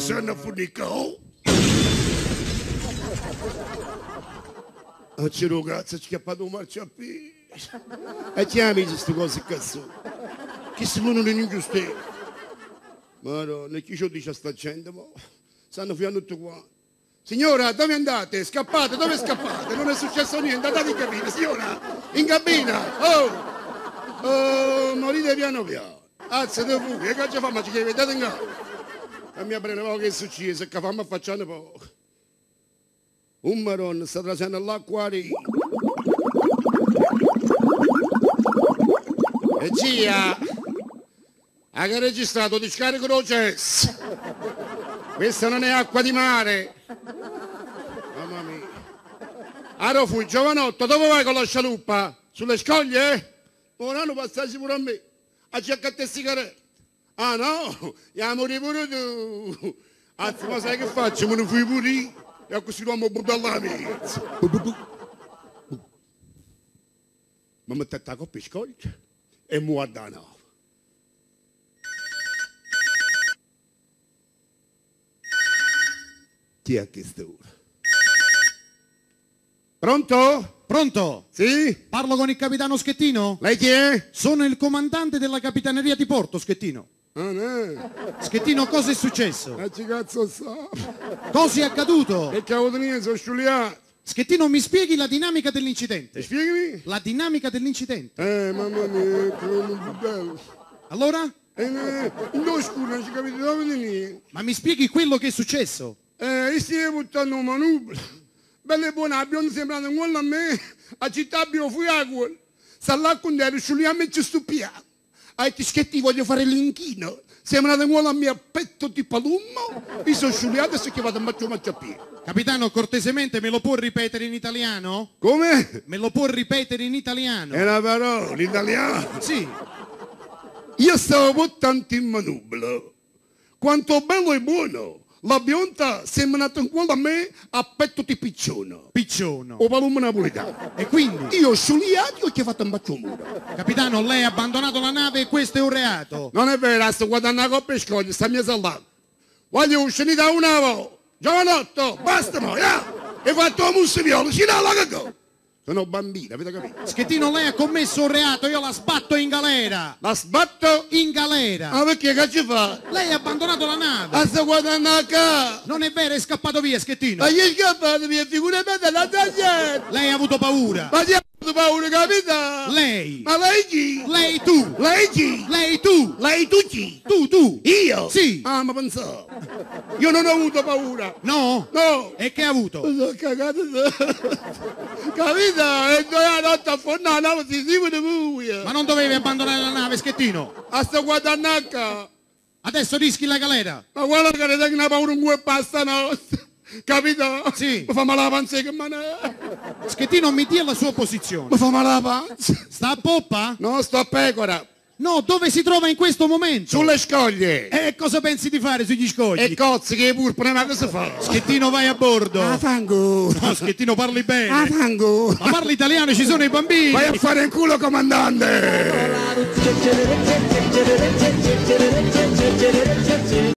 sei una funica, oh? A c'ero cazzo, è scappato un marciapiede. E chiami queste cose cazzo. Che si muovono in ingiustizia. Madonna, chi ci dice a sta gente, mo? Stanno fiando tutto qua. Signora, dove andate? Scappate, dove scappate? Non è successo niente, andate in cabina, signora! In cabina! Oh, morite piano piano! Alzate fuori, che ci fa? Ma ci vedete in casa? E mi prendeva che è successo, che fammi affacciare poco. Un marone sta trasando l'acquario. E zia, ha che registrato di scarico processo. Questa non è acqua di mare. Mamma mia. Aro fui giovanotto, dove vai con la scialuppa? Sulle scoglie? Ora non passassi pure a me. A cercare sigarette. Ah no? Andiamo pure tu. Anzi, ma sai che faccio? Me ne fui pure io. E così l'uomo butta alla mezza. Ma mettete la coppia scoglie e mi guarda no. Chi è che sta ora? Pronto? Pronto? Sì? Parlo con il capitano Schettino? Lei chi è? Sono il comandante della capitaneria di porto, Schettino. Ah, no. Schettino, cosa è successo? Ma ci cazzo sta? Cosa è accaduto? E che avevo niente, sono sciuliato. Schettino, mi spieghi la dinamica dell'incidente? Spiegami? La dinamica dell'incidente. Mamma mia, che non bello. Allora? No, scusa, non ci capite dove venire. Ma mi spieghi quello che è successo? Stiamo buttando un manubrio. Belle e buone, abbiamo sembrato un gol a me. A città abbiamo fuoco. Sta là con te, sciuliamo e ci stupiamo. A ti schetti voglio fare l'inchino. Sembra un gol a me a petto di palummo. Mi sono sciuliato e so che vado a mangiare. Capitano, cortesemente me lo può ripetere in italiano? Come? Me lo può ripetere in italiano? È una parola, l'italiano. Sì. Io stavo buttando in manubrio. Quanto bello e buono. La bionda sembra un gol a me a petto di piccione. Picciono. O palume napoletano. E quindi? Io sciuliato e che ho fatto un bacio muro. Capitano, lei ha abbandonato la nave e questo è un reato. Non è vero, sto guardando la coppa e scoglie, sta mia salata. Voglio uscire da una volta. Giovanotto, basta mo, yeah. E fatto la mussa viola, si dà la cacò. Sono bambino, avete capito? Schettino, lei ha commesso un reato, io la sbatto in galera. La sbatto? In galera. Ma perché che ci fa? Lei ha abbandonato la nave. Ma sto guardando a casa. Non è vero, è scappato via, Schettino. Ma gli è scappato via, figuramente la gente. Lei ha avuto paura. Ma ti ha avuto paura, capito? Lei. Ma lei chi? Lei tu. Lei chi? Lei tu. Lei tu chi? Tu. Io? Sì. Ah, ma pensavo. Io non ho avuto paura. No? No. E che ha avuto? Mi sono cagato. Capito? E la notte a fondare la nave si di buia. Ma non dovevi abbandonare la nave, Schettino. A sto guardando a casa. Adesso rischi la galera. Ma guarda che ne tengo una paura un po' e basta notte. Capito? Sì. Mi fa male la panza che me Schettino, mi dia la sua posizione. Mi fa male la panza. Sta a poppa? No, sto a pecora. No, dove si trova in questo momento? Sulle scoglie. E cosa pensi di fare sugli scogli? E cozzi che purpure, ma cosa fa? Schettino, vai a bordo. Ah, fango. No, Schettino, parli bene. Ah, fango. Ma parli italiano, ci sono i bambini. Vai a fare in culo, comandante.